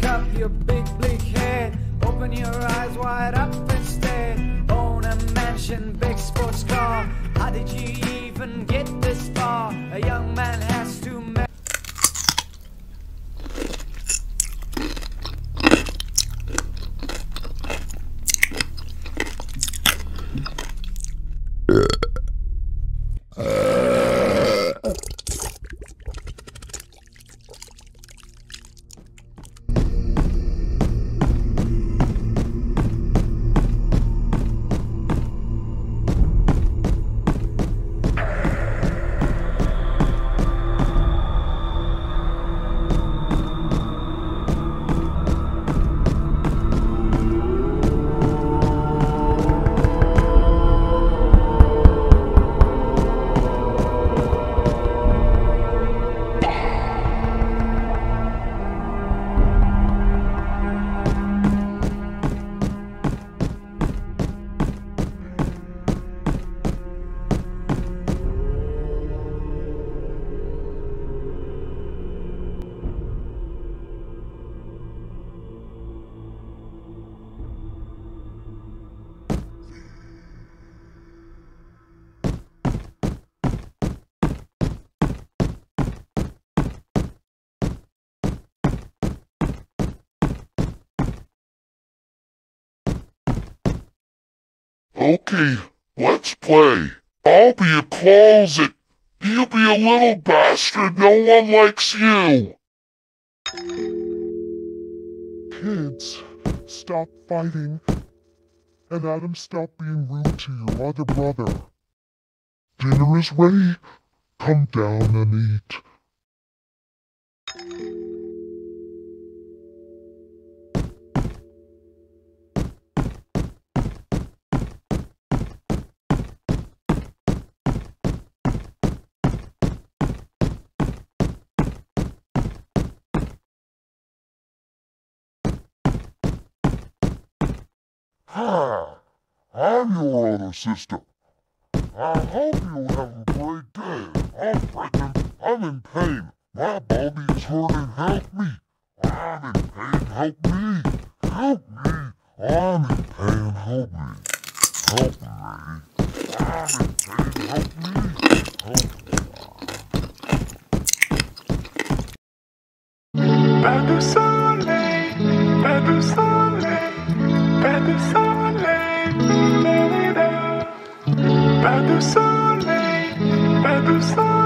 up your big bleak head. Open your eyes wide up instead. Own a mansion, big sports car. How did you even get this far? A young man has to Okay, let's play. I'll be a closet. You be a little bastard no one likes you. Kids, stop fighting. And Adam, stop being rude to your other brother. Dinner is ready. Come down and eat. Hi, I'm your older sister. I hope you have a great day. I'm pregnant. I'm in pain. My body is hurting. Help me. I'm in pain. Help me. Help me. I'm in pain. Help me. Help me. I'm in pain. Help me. Help me. Pas de soleil, pas de soleil, pas de soleil, pas de soleil, pas de soleil.